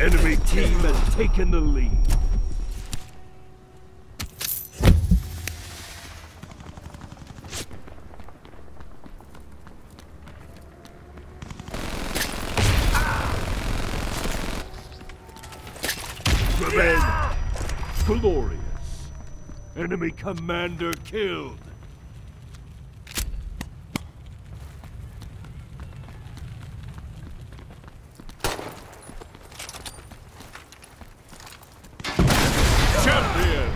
Enemy team has taken the lead. Revenge! Glorious! Enemy commander killed! Champion!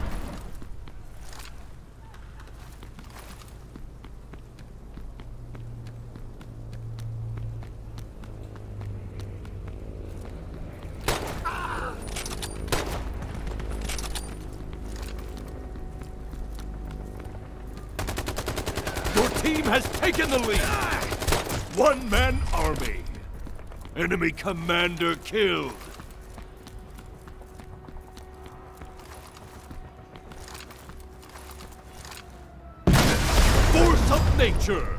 Your team has taken the lead! One-man army! Enemy commander killed! Force of nature!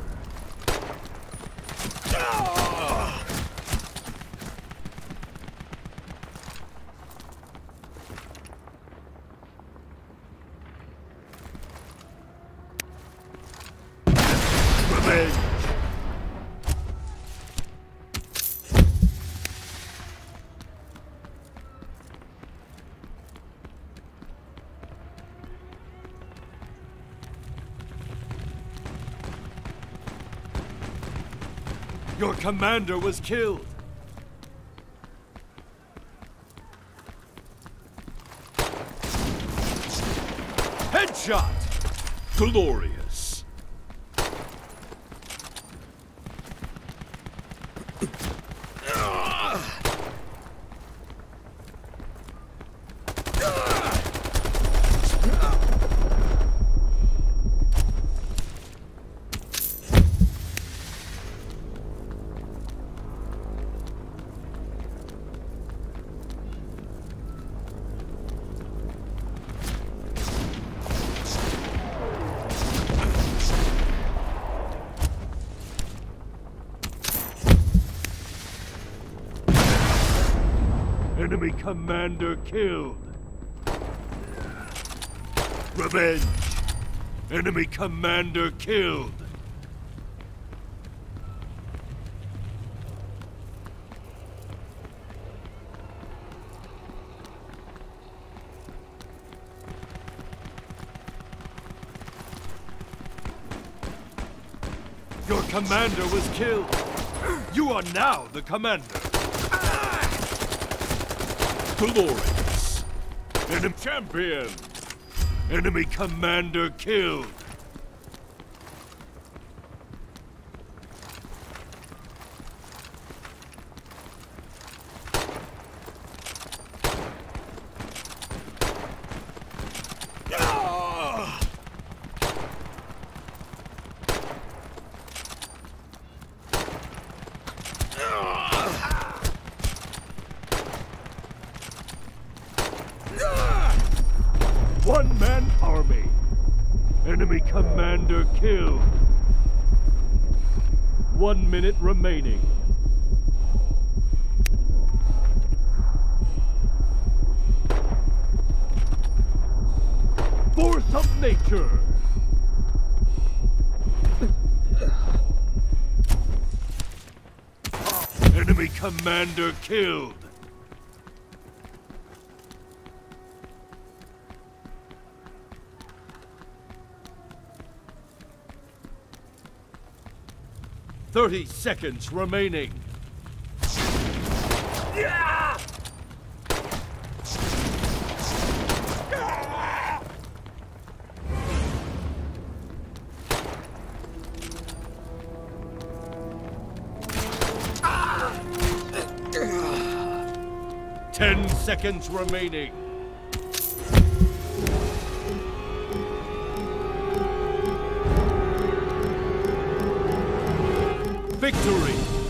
Revenge! Your commander was killed! Headshot! Glorious! Enemy commander killed! Revenge! Enemy commander killed! Your commander was killed! You are now the commander! Glorious! Enemy champion! Enemy commander killed! One-man army! Enemy commander killed! 1 minute remaining. Force of nature! Enemy commander killed! "30 seconds remaining. Yeah! 10 seconds remaining. Victory!